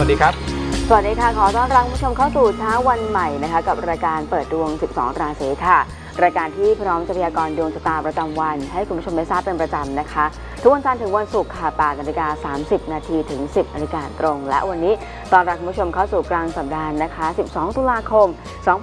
วัสดีครับสวัสดีค่ะขอต้อนรับผู้ชมเข้าสู่เช้าวันใหม่นะคะกับรายการเปิดดวง12ราศีค่ะรายการที่พร้อมจะพยากรณ์ดวงชะตาประจำวันให้คุณผู้ชมได้ทราบเป็นประจำนะคะทุกวันจันทร์ถึงวันศุกร์ค่ะ8:30 น.ถึง 10 น.ตรงและวันนี้ต้อนรับคุณผู้ชมเข้าสู่กลางสัปดาห์นะคะ12 ตุลาคม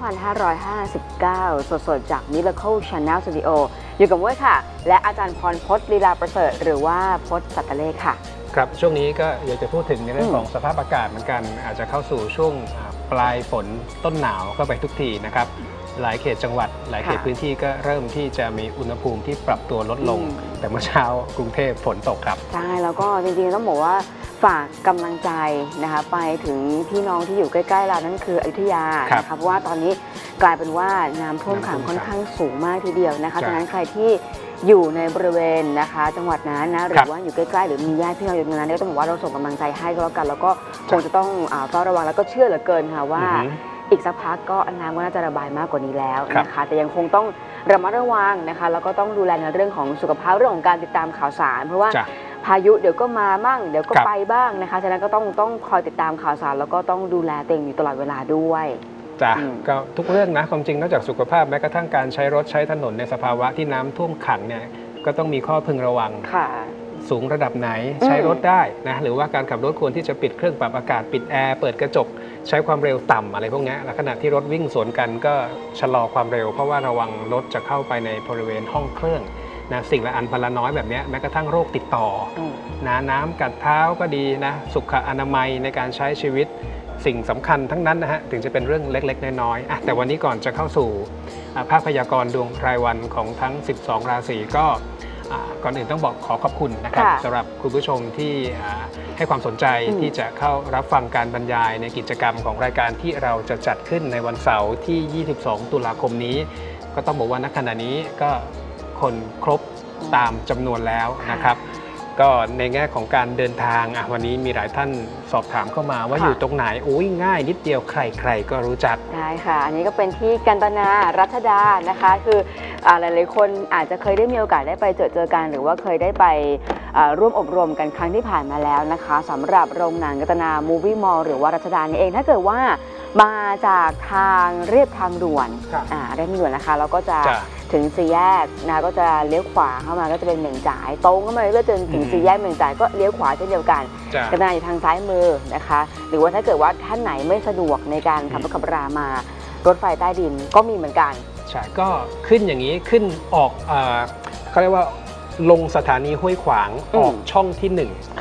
2559 สดๆจาก Miracle Channel Studio อยู่กับเว้ยค่ะและอาจารย์พรพจน์ลีลาประเสริฐหรือว่าพจน์สัตตเลขค่ะครับช่วงนี้ก็อยากจะพูดถึงในเรื่องของสภาพอากาศเหมือนกันอาจจะเข้าสู่ช่วงปลายฝนต้นหนาวเข้าไปทุกทีนะครับหลายเขตจังหวัดหลายเขตพื้นที่ก็เริ่มที่จะมีอุณหภูมิที่ปรับตัวลดลงแต่เมื่อเช้ากรุงเทพฝนตกครับใช่แล้วก็จริงๆต้องบอกว่าฝากกำลังใจนะคะไปถึงพี่น้องที่อยู่ใกล้ๆเรานั่นคืออยุธยานะคะเพราะว่าตอนนี้กลายเป็นว่าน้ำท่วมขังค่อนข้างสูงมากทีเดียวนะคะฉะนั้นใครที่อยู่ในบริเวณนะคะจังหวัดนั้นนะหรือว่าอยู่ใกล้ๆหรือมีญาติพี่น้องอยู่ตรงนั้นก็ต้องบอกว่าเราส่งกำลังใจให้ก็แล้วกันแล้วก็คงจะต้องเฝ้าระวังแล้วก็เชื่อเหลือเกินค่ะว่าอีกสักพักก็น้ำก็น่าจะระบายมากกว่านี้แล้วนะคะแต่ยังคงต้องระมัดระวังนะคะแล้วก็ต้องดูแลในเรื่องของสุขภาพเรื่องของการติดตามข่าวสารเพราะว่าพายุเดี๋ยวก็มาบ้างเดี๋ยวก็ไปบ้างนะคะฉะนั้นก็ต้องคอยติดตามข่าวสารแล้วก็ต้องดูแลตัวเองอยู่ตลอดเวลาด้วยจ้ะก็ทุกเรื่องนะความจริงนอกจากสุขภาพแม้กระทั่งการใช้รถใช้ถนนในสภาวะที่น้ำท่วมขังเนี่ยก็ต้องมีข้อพึงระวังสูงระดับไหนใช้รถได้นะหรือว่าการขับรถควรที่จะปิดเครื่องปรับอากาศปิดแอร์เปิดกระจกใช้ความเร็วต่ำอะไรพวกนี้และขณะที่รถวิ่งสวนกันก็ชะลอความเร็วเพราะว่าระวังรถจะเข้าไปในบริเวณห้องเครื่องนะสิ่งละอันพละน้อยแบบนี้แม้กระทั่งโรคติดต่อน้ำกัดเท้าก็ดีนะสุขอนามัยในการใช้ชีวิตสิ่งสำคัญทั้งนั้นนะฮะถึงจะเป็นเรื่องเล็กๆน้อยๆแต่วันนี้ก่อนจะเข้าสู่ภาพพยากรณ์ดวงรายวันของทั้ง12ราศีก็ก่อนอื่นต้องบอกขอขอบคุณนะครับสำหรับคุณผู้ชมที่ให้ความสนใจที่จะเข้ารับฟังการบรรยายในกิจกรรมของรายการที่เราจะจัดขึ้นในวันเสาร์ที่22 ตุลาคมนี้ก็ต้องบอกว่าณขณะนี้ก็คนครบตามจำนวนแล้วนะครับก็ในแง่ของการเดินทางวันนี้มีหลายท่านสอบถามเข้ามาว่าอยู่ตรงไหนง่ายนิดเดียวใครๆก็รู้จักได้ค่ะอันนี้ก็เป็นที่กันตนารัชดานะคะคือหลายๆคนอาจจะเคยได้มีโอกาสได้ไปเจอกันหรือว่าเคยได้ไปร่วมอบรมกันครั้งที่ผ่านมาแล้วนะคะสำหรับโรงหนังกันตนามูฟวี่มอลล์หรือว่ารัชดานี่เองถ้าเกิดว่ามาจากทางเรียบทางด่วนเรียบทางด่วนนะคะแล้วก็จะถึงสี่แยกนะก็จะเลี้ยวขวาเข้ามาก็จะเป็นเหม่งจ่ายตรงเข้ามาเรื่อยๆจนถึงสี่แยกเหม่งจ่ายก็เลี้ยวขวาเช่นเดียวกันกันตนาอยู่ทางซ้ายมือนะคะหรือว่าถ้าเกิดว่าท่านไหนไม่สะดวกในการขับรถขับรามารถไฟใต้ดินก็มีเหมือนกันใช่ก็ขึ้นอย่างนี้ขึ้นออกเขาเรียกว่าลงสถานีห้วยขวางออกช่องที่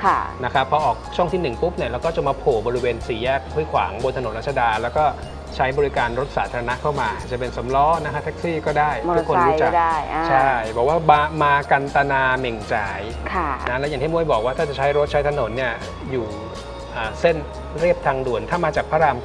1นะครับพอออกช่องที่1ปุ๊บเนี่ยเราก็จะมาโผล่บริเวณสี่แยกห้วยขวางบนถนนรัชดาแล้วก็ใช้บริการรถสาธารณะเข้ามาจะเป็นสำล้อนะฮะแท็กซี่ก็ได้ทุกคนรู้จักใช่บอกว่ามากันตนาเหม่งจ่ายนะแล้วอย่างที่มวยบอกว่าถ้าจะใช้รถใช้ถนนเนี่ยอยู่เส้นเรียบทางด่วนถ้ามาจากพระราม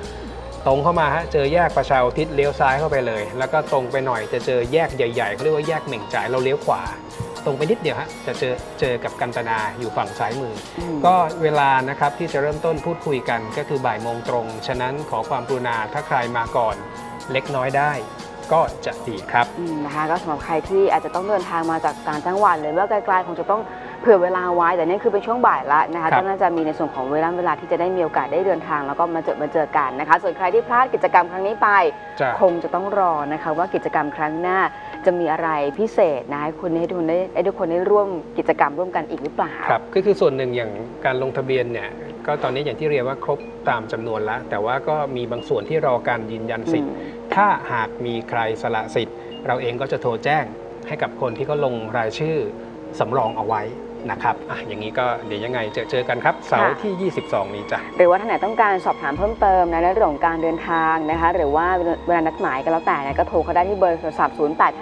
9ตรงเข้ามาฮะเจอแยกประชาอุทิศเลี้ยวซ้ายเข้าไปเลยแล้วก็ตรงไปหน่อยจะเจอแยกใหญ่ๆเขาเรียกว่าแยกเหม่งจ่ายเราเลี้ยวขวาตรงไปนิดเดียวฮะจะเจอกับกันตนาอยู่ฝั่งซ้ายมือก็เวลานะครับที่จะเริ่มต้นพูดคุยกันก็คือบ่ายโมงตรงฉะนั้นขอความกรุณาถ้าใครมาก่อนเล็กน้อยได้ก็จะดีครับนะคะก็สำหรับใครที่อาจจะต้องเดินทางมาจากต่างจังหวัดหรือว่าไกลๆคงจะต้องเผื่อเวลาไว้แต่นี่คือเป็นช่วงบ่ายละนะคะก็น่าจะมีในส่วนของเวลาที่จะได้มีโอกาสได้เดินทางแล้วก็มาเจอกันนะคะส่วนใครที่พลาดกิจกรรมครั้งนี้ไปคงจะต้องรอนะคะว่ากิจกรรมครั้งหน้าจะมีอะไรพิเศษนะให้ทุกคนได้ร่วมกิจกรรมร่วมกันอีกหรือเปล่าครับก็คือส่วนหนึ่งอย่างการลงทะเบียนเนี่ยก็ตอนนี้อย่างที่เรียนว่าครบตามจำนวนแล้วแต่ว่าก็มีบางส่วนที่รอการยืนยันสิทธิ์ถ้าหากมีใครสละสิทธิ์เราเองก็จะโทรแจ้งให้กับคนที่เขาลงรายชื่อสำรองเอาไว้นะครับอย่างนี้ก็เดี๋ยวยังไงเจอกันครับเสาร์ที่ 22 นี้จ้ะหรือว่าท่านไหนต้องการสอบถามเพิ่มเติมในเรื่องของการเดินทางนะคะหรือว่าเวลานัดหมายก็แล้วแต่ก็โทรเขาได้ที่เบอร์โทรศัพท์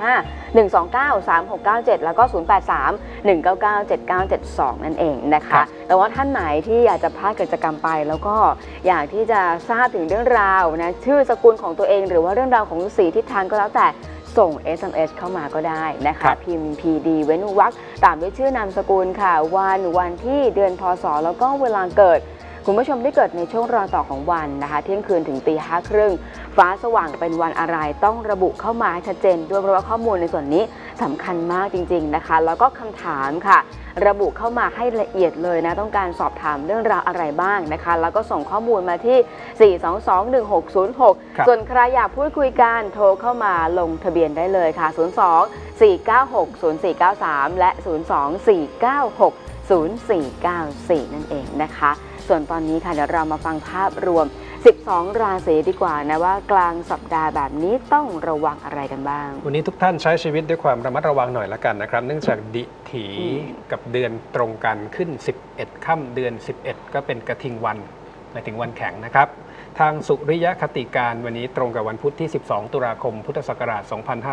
0851293697 แล้วก็ 0831997972 นั่นเองนะคะแต่ว่าท่านไหนที่อยากจะพลาดกิจกรรมไปแล้วก็อยากที่จะทราบถึงเรื่องราวนะชื่อสกุลของตัวเองหรือว่าเรื่องราวของสีทิศทางก็แล้วแต่ส่ง SMS เข้ามาก็ได้นะคะพิมพ์ PD เว้นวรรคตามด้วยชื่อนามสกุลค่ะวันที่เดือนพศแล้วก็เวลาเกิดคุณผู้ชมที่เกิดในช่วงรอยต่อของวันนะคะเที่ยงคืนถึงตี 5:30ฟ้าสว่างเป็นวันอะไรต้องระบุเข้ามาให้ชัดเจนด้วยเพราะว่าข้อมูลในส่วนนี้สำคัญมากจริงๆนะคะแล้วก็คำถามค่ะระบุเข้ามาให้ละเอียดเลยนะต้องการสอบถามเรื่องราวอะไรบ้างนะคะแล้วก็ส่งข้อมูลมาที่ 4221606 ส่วนใครอยากพูดคุยกันโทรเข้ามาลงทะเบียนได้เลยค่ะ 02-496-0493 และ 02-496-0494 นั่นเองนะคะส่วนตอนนี้ค่ะเดี๋ยวเรามาฟังภาพรวม12 ราศีดีกว่านะว่ากลางสัปดาห์แบบนี้ต้องระวังอะไรกันบ้างวันนี้ทุกท่านใช้ชีวิตด้วยความระมัดระวังหน่อยละกันนะครับเนื่องจากดิถีกับเดือนตรงกันขึ้น11ค่ำเดือน11ก็เป็นกระทิงวันหมายถึงวันแข็งนะครับทางสุริยคติการวันนี้ตรงกับวันพุธที่12ตุลาคมพุทธศักราช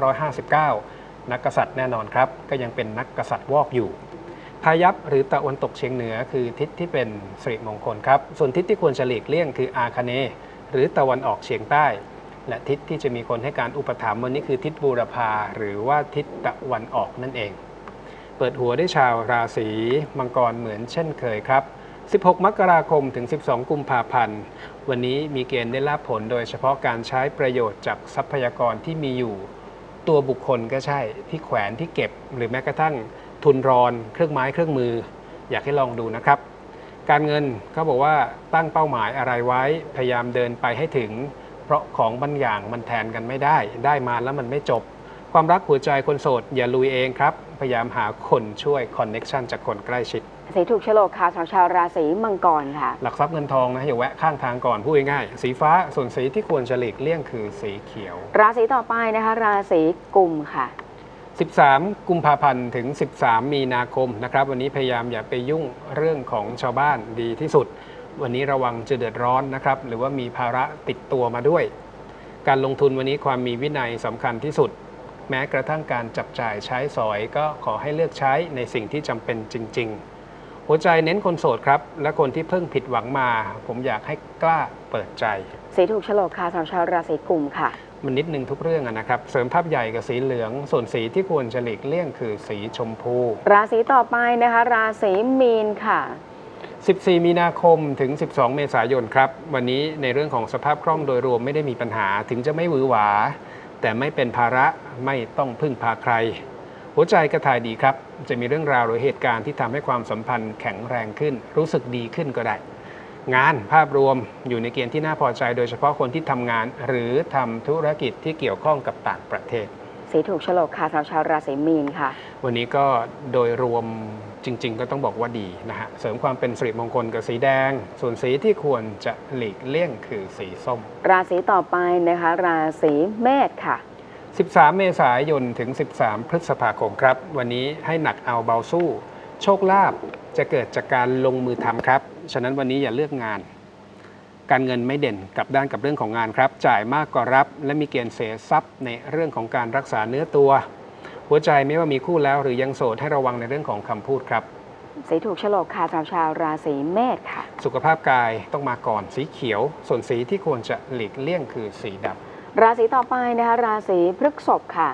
2559นักกษัตริย์แน่นอนครับก็ยังเป็นนักกษัตริย์วอกอยู่พายัพหรือตะวันตกเฉียงเหนือคือทิศที่เป็นสิริมงคลครับส่วนทิศที่ควรจะหลีกเลี่ยงคืออาคเนย์หรือตะวันออกเฉียงใต้และทิศที่จะมีคนให้การอุปถัมภ์วันนี้คือทิศบูรพาหรือว่าทิศตะวันออกนั่นเองเปิดหัวได้ชาวราศีมังกรเหมือนเช่นเคยครับ16 มกราคมถึง 12 กุมภาพันธ์วันนี้มีเกณฑ์ได้ลาภผลโดยเฉพาะการใช้ประโยชน์จากทรัพยากรที่มีอยู่ตัวบุคคลก็ใช่ที่แขวนที่เก็บหรือแม้กระทั่งทุนรอนเครื่องไม้เครื่องมืออยากให้ลองดูนะครับการเงินเขาบอกว่าตั้งเป้าหมายอะไรไว้พยายามเดินไปให้ถึงเพราะของบางอย่างมันแทนกันไม่ได้มาแล้วมันไม่จบความรักหัวใจคนโสดอย่าลุยเองครับพยายามหาคนช่วยคอนเน็กชันจากคนใกล้ชิดสีถูกโฉลกค่ะสำหรับชาวราศีมังกรค่ะหลักทรัพย์เงินทองนะอย่าแวะข้างทางก่อนพูดง่ายๆสีฟ้าส่วนสีที่ควรจะหลีกเลี่ยงคือสีเขียวราศีต่อไปนะคะราศีกุมค่ะ 13 กุมภาพันธ์ถึง 13 มีนาคมนะครับวันนี้พยายามอย่าไปยุ่งเรื่องของชาวบ้านดีที่สุดวันนี้ระวังจะเดือดร้อนนะครับหรือว่ามีภาระติดตัวมาด้วยการลงทุนวันนี้ความมีวินัยสำคัญที่สุดแม้กระทั่งการจับจ่ายใช้สอยก็ขอให้เลือกใช้ในสิ่งที่จำเป็นจริงๆหัวใจเน้นคนโสดครับและคนที่เพิ่งผิดหวังมาผมอยากให้กล้าเปิดใจสีถูกโฉลกค่ะสำหรับชาวราศีกุมค่ะมันนิดนึงทุกเรื่องนะครับเสริมภาพใหญ่กับสีเหลืองส่วนสีที่ควรจะหลีกเลี่ยงคือสีชมพูราศีต่อไปนะคะราศีมีนค่ะ 14 มีนาคมถึง 12 เมษายนครับวันนี้ในเรื่องของสภาพคล่องโดยรวมไม่ได้มีปัญหาถึงจะไม่หวือหวาแต่ไม่เป็นภาระไม่ต้องพึ่งพาใครหัวใจกระถ่ายดีครับจะมีเรื่องราวหรือเหตุการณ์ที่ทำให้ความสัมพันธ์แข็งแรงขึ้นรู้สึกดีขึ้นก็ได้งานภาพรวมอยู่ในเกณฑ์ที่น่าพอใจโดยเฉพาะคนที่ทำงานหรือทำธุรกิจที่เกี่ยวข้องกับต่างประเทศสีถูกโฉลกค่ะสำหรับชาวราศีมีนค่ะวันนี้ก็โดยรวมจริงๆก็ต้องบอกว่าดีนะฮะเสริมความเป็นสิริมงคลกับสีแดงส่วนสีที่ควรจะหลีกเลี่ยงคือสีส้มราศีต่อไปนะคะราศีเมษค่ะ 13 เมษายนถึง 13 พฤษภาคมครับวันนี้ให้หนักเอาเบาสู้โชคลาภจะเกิดจากการลงมือทำครับฉะนั้นวันนี้อย่าเลือกงานการเงินไม่เด่นกับด้านกับเรื่องของงานครับจ่ายมากกว่ารับและมีเกณฑ์เสียทรัพย์ในเรื่องของการรักษาเนื้อตัวหัวใจไม่ว่ามีคู่แล้วหรือยังโสดให้ระวังในเรื่องของคำพูดครับสีถูกโฉลกค่ะสำหรับชาวราศีเมษค่ะสุขภาพกายต้องมาก่อนสีเขียวส่วนสีที่ควรจะหลีกเลี่ยงคือสีดำราศีต่อไปนะคะราศีพฤษภค่ะ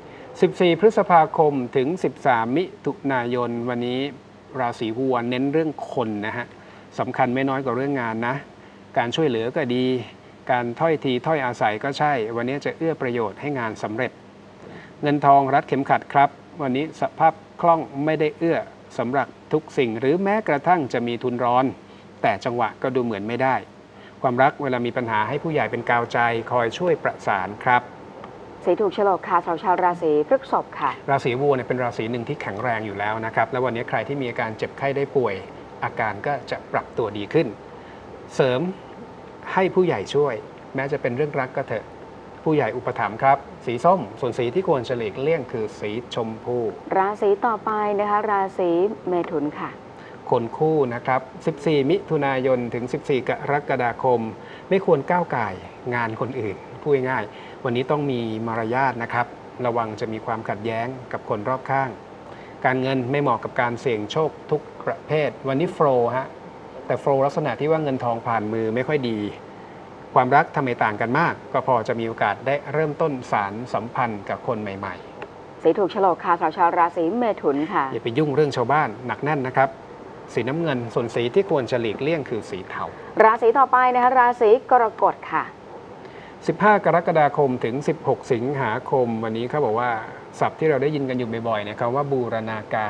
14 พฤษภาคมถึง 13 มิถุนายนวันนี้ราศีวัวเน้นเรื่องคนนะฮะสำคัญไม่น้อยกว่าเรื่องงานนะการช่วยเหลือก็ดีการถ้อยทีถ้อยอาศัยก็ใช่วันนี้จะเอื้อประโยชน์ให้งานสำเร็จเงินทองรัดเข็มขัดครับวันนี้สภาพคล่องไม่ได้เอื้อสำหรับทุกสิ่งหรือแม้กระทั่งจะมีทุนร้อนแต่จังหวะก็ดูเหมือนไม่ได้ความรักเวลามีปัญหาให้ผู้ใหญ่เป็นกาวใจคอยช่วยประสานครับสีถูกโฉลกค่ะสำหรับชาวราศีพฤษภค่ะราศีวัวเนี่ยเป็นราศีหนึ่งที่แข็งแรงอยู่แล้วนะครับและวันนี้ใครที่มีอาการเจ็บไข้ได้ป่วยอาการก็จะปรับตัวดีขึ้นเสริมให้ผู้ใหญ่ช่วยแม้จะเป็นเรื่องรักก็เถอะผู้ใหญ่อุปถัมภ์ครับสีส้มส่วนสีที่ควรหลีกเลี่ยงคือสีชมพูราศีต่อไปนะคะราศีเมถุนค่ะคนคู่นะครับ14 มิถุนายนถึง 14 กรกฎาคมไม่ควรก้าวก่ายงานคนอื่นพูดง่ายๆวันนี้ต้องมีมารยาทนะครับระวังจะมีความขัดแย้งกับคนรอบข้างการเงินไม่เหมาะกับการเสี่ยงโชคทุกประเภทวันนี้โฟล์ฮะแต่โฟล์ลักษณะที่ว่าเงินทองผ่านมือไม่ค่อยดีความรักทำไมต่างกันมากก็พอจะมีโอกาสได้เริ่มต้นสารสัมพันธ์กับคนใหม่ๆสีถูกโฉลกค่ะสำหรับชาวราศีเมถุนค่ะอย่าไปยุ่งเรื่องชาวบ้านหนักแน่นนะครับสีน้ำเงินส่วนสีที่ควรจะหลีกเลี่ยงคือสีเทาราศีต่อไปนะคะราศีกรกฎค่ะ 15 กรกฎาคมถึง 16 สิงหาคมวันนี้เขาบอกว่าศัพท์ที่เราได้ยินกันอยู่บ่อยๆเนี่ยคำว่าบูรณาการ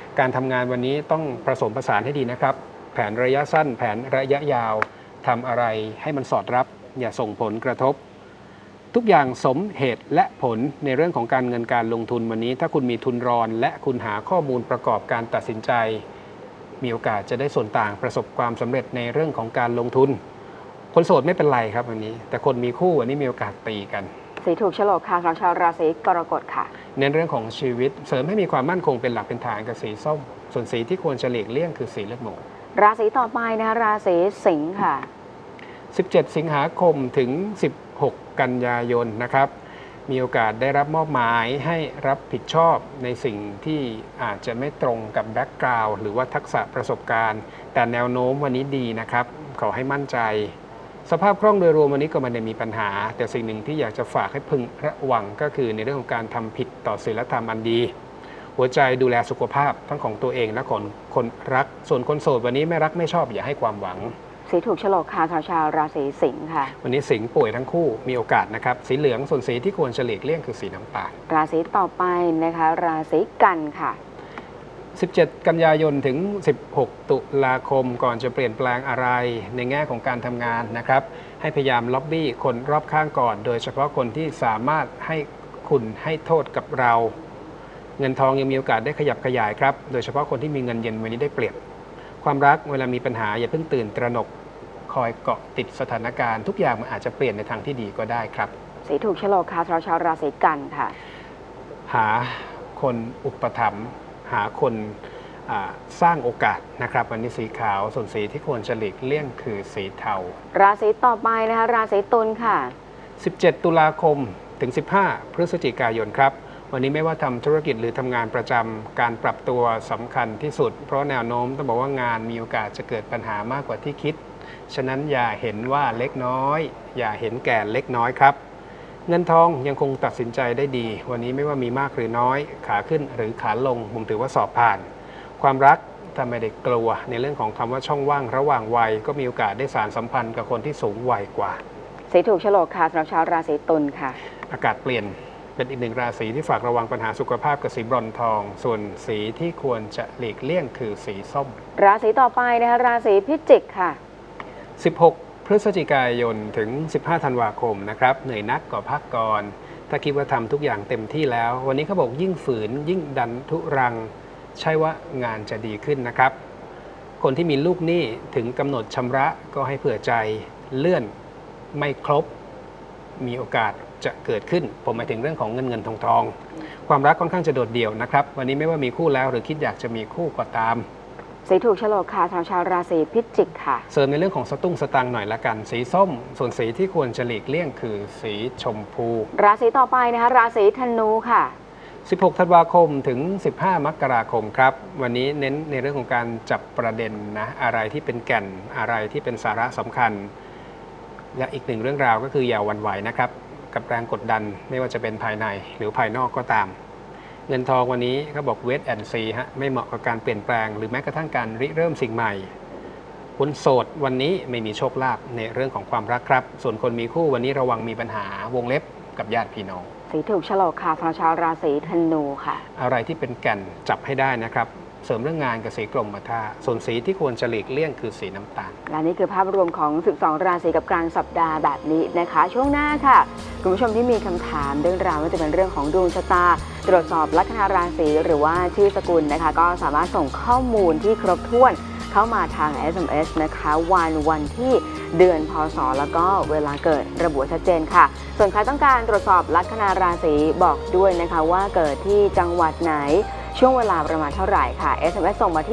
การทำงานวันนี้ต้องผสมผสานให้ดีนะครับแผนระยะสั้นแผนระยะยาวทำอะไรให้มันสอดรับอย่าส่งผลกระทบทุกอย่างสมเหตุและผลในเรื่องของการเงินการลงทุนวันนี้ถ้าคุณมีทุนรอนและคุณหาข้อมูลประกอบการตัดสินใจมีโอกาสจะได้ส่วนต่างประสบความสำเร็จในเรื่องของการลงทุนคนโสดไม่เป็นไรครับวันนี้แต่คนมีคู่วันนี้มีโอกาสตีกันสีถูกโฉลกค่ะสำหรับชาวราศีกรกฎค่ะในเรื่องของชีวิตเสริมให้มีความมั่นคงเป็นหลักเป็นฐานกับสีส้มส่วนสีที่ควรจะหลีกเลี่ยงคือสีเลือดหมูราศีต่อไปนะคะราศีสิงค์ค่ะ 17 สิงหาคมถึง16 กันยายนนะครับมีโอกาสได้รับมอบหมายให้รับผิดชอบในสิ่งที่อาจจะไม่ตรงกับแบ็กกราวด์หรือว่าทักษะประสบการณ์แต่แนวโน้มวันนี้ดีนะครับขอให้มั่นใจสภาพคล่องโดยรวมวันนี้ก็ไม่ได้มีปัญหาแต่สิ่งหนึ่งที่อยากจะฝากให้พึงระวังก็คือในเรื่องของการทำผิดต่อศีลธรรมอันดีหัวใจดูแลสุขภาพทั้งของตัวเองและของคนรักส่วนคนโสดวันนี้ไม่รักไม่ชอบอย่าให้ความหวังสีถูกโฉลกค่ะชาวราศีสิงค์ค่ะวันนี้สิงห์ป่วยทั้งคู่มีโอกาสนะครับสีเหลืองส่วนสีที่ควรจะหลีกเลี่ยงคือสีน้ำตาลราศีต่อไปนะคะราศีกันค่ะ 17 กันยายนถึง16 ตุลาคมก่อนจะเปลี่ยนแปลงอะไรในแง่ของการทำงานนะครับให้พยายามล็อบบี้คนรอบข้างก่อนโดยเฉพาะคนที่สามารถให้คุณให้โทษกับเราเงินทองยังมีโอกาสได้ขยับขยายครับโดยเฉพาะคนที่มีเงินเย็นวันนี้ได้เปรียบความรักเวลามีปัญหาอย่าเพิ่งตื่นตระหนกคอยเกาะติดสถานการณ์ทุกอย่างมันอาจจะเปลี่ยนในทางที่ดีก็ได้ครับสีถูกโฉลกค่ะชาวราศีกันค่ะหาคนอุปถัมภ์หาคนสร้างโอกาสนะครับวันนี้สีขาวส่วนสีที่ควรจะหลีกเลี่ยงคือสีเทาราศีต่อไปนะคะราศีตุลค่ะ 17 ตุลาคมถึง15 พฤศจิกายนครับวันนี้ไม่ว่าทำธุรกิจหรือทำงานประจำการปรับตัวสำคัญที่สุดเพราะแนวโน้มต้องบอกว่างานมีโอกาสจะเกิดปัญหามากกว่าที่คิดฉะนั้นอย่าเห็นว่าเล็กน้อยอย่าเห็นแก่เล็กน้อยครับเงินทองยังคงตัดสินใจได้ดีวันนี้ไม่ว่ามีมากหรือน้อยขาขึ้นหรือขาลงผมถือว่าสอบผ่านความรักถ้าไม่ได้กลัวในเรื่องของคำว่าช่องว่างระหว่างวัยก็มีโอกาสได้สานสัมพันธ์กับคนที่สูงวัยกว่าสีถูกโฉลกค่ะสำหรับชาวราศีตุลค่ะอากาศเปลี่ยนเป็นอีกหนึ่งราศีที่ฝากระวังปัญหาสุขภาพกับสีบรอนซ์ทองส่วนสีที่ควรจะหลีกเลี่ยงคือสีส้มราศีต่อไปนะคะราศีพิจิกค่ะ 16 พฤศจิกายนถึง15 ธันวาคมนะครับเหนื่อยนักก็พักก่อนถ้าคิดว่าทำทุกอย่างเต็มที่แล้ววันนี้เขาบอกยิ่งฝืนยิ่งดันทุรังใช่ว่างานจะดีขึ้นนะครับคนที่มีลูกหนี้ถึงกำหนดชำระก็ให้เผื่อใจเลื่อนไม่ครบมีโอกาสจะเกิดขึ้นผมหมายถึงเรื่องของเงินทองความรักค่อนข้างจะโดดเดี่ยวนะครับวันนี้ไม่ว่ามีคู่แล้วหรือคิดอยากจะมีคู่ก็ตามสีถูกโฉลกค่ะชาวราศีพิจิกค่ะเสริมในเรื่องของสตุ้งสตังหน่อยละกันสีส้มส่วนสีที่ควรจะหลีกเลี่ยงคือสีชมพูราศีต่อไปนะคะราศีธนูค่ะ 16 ธันวาคมถึง15 มกราคมครับวันนี้เน้นในเรื่องของการจับประเด็นนะอะไรที่เป็นแก่นอะไรที่เป็นสาระสำคัญและอีกหนึ่งเรื่องราวก็คืออย่าหวั่นไหวนะครับกับแรงกดดันไม่ว่าจะเป็นภายในหรือภายนอกก็ตามเงินทองวันนี้เขาบอกเวทแอนด์ซีฮะไม่เหมาะกับการเปลี่ยนแปลงหรือแม้กระทั่งการริเริ่มสิ่งใหม่คนโสดวันนี้ไม่มีโชคลาภในเรื่องของความรักครับส่วนคนมีคู่วันนี้ระวังมีปัญหาวงเล็บกับญาติพี่น้องสีถูกโฉลกค่ะชาวราศีธนูค่ะอะไรที่เป็นแก่นจับให้ได้นะครับเสริมเรื่องงานกับสีกรมท่าส่วนสีที่ควรจะหลีกเลี่ยงคือสีน้ำตาลและนี่คือภาพรวมของ12 ราศีกับกลางสัปดาห์แบบนี้นะคะช่วงหน้าค่ะคุณผู้ชมที่มีคำถามเรื่องราวว่าจะเป็นเรื่องของดวงชะตาตรวจสอบลัคนาราศีหรือว่าชื่อสกุลนะคะก็สามารถส่งข้อมูลที่ครบถ้วนเข้ามาทาง SMS นะคะวันที่เดือนพศแล้วก็เวลาเกิดระบุชัดเจนค่ะส่วนใครต้องการตรวจสอบลัคนาราศีบอกด้วยนะคะว่าเกิดที่จังหวัดไหนช่วงเวลาประมาณเท่าไหร่ค่ะ SMS ส่งมาที่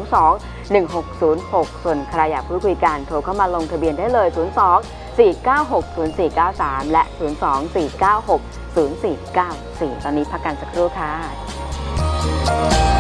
422-1606 ส่วนใครอยากพูดคุยกันโทรเข้ามาลงทะเบียนได้เลย 02-496-0493 และ 02-496-0494 ตอนนี้พักกันสักครู่ค่ะ